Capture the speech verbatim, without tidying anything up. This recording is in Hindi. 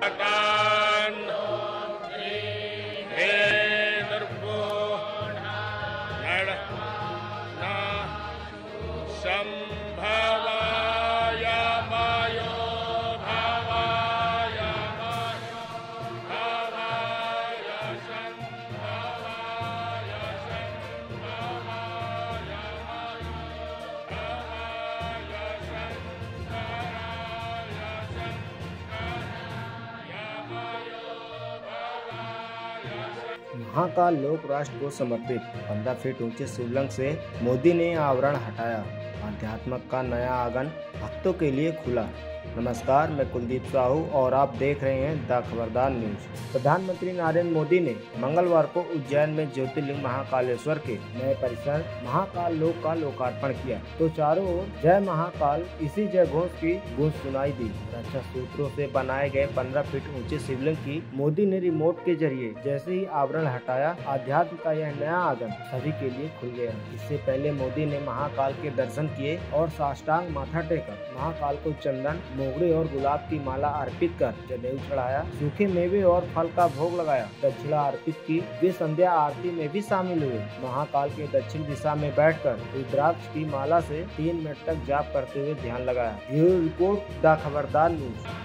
महाकाल लोक राष्ट्र को समर्पित पंद्रह फीट ऊंचे शिवलिंग से मोदी ने आवरण हटाया। आध्यात्म का नया आंगन भक्तों के लिए खुला। नमस्कार, मैं कुलदीप साहू और आप देख रहे हैं द खबरदार न्यूज। प्रधानमंत्री नरेंद्र मोदी ने मंगलवार को उज्जैन में ज्योतिर्लिंग महाकालेश्वर के नए परिसर महाकाल लोक का लोकार्पण किया तो चारों ओर जय महाकाल इसी जय घोष की गूंज सुनाई दी। रक्षा सूत्रों से बनाए गए पंद्रह फीट ऊंचे शिवलिंग की मोदी ने रिमोट के जरिए जैसे ही आवरण हटाया, आध्यात्म का यह नया आंगन सभी के लिए खुल गया। इससे पहले मोदी ने महाकाल के दर्शन किए और साष्टांग माथा टेकर महाकाल को चंदन, मोगरे और गुलाब की माला अर्पित कर जनेऊ चढ़ाया, सूखे मेवे और फल का भोग लगाया, दक्षिणा अर्पित की। वे संध्या आरती में भी शामिल हुए। महाकाल के दक्षिण दिशा में बैठकर रुद्राक्ष की माला से तीन मिनट तक जाप करते हुए ध्यान लगाया। Bureau report the Khabardar news.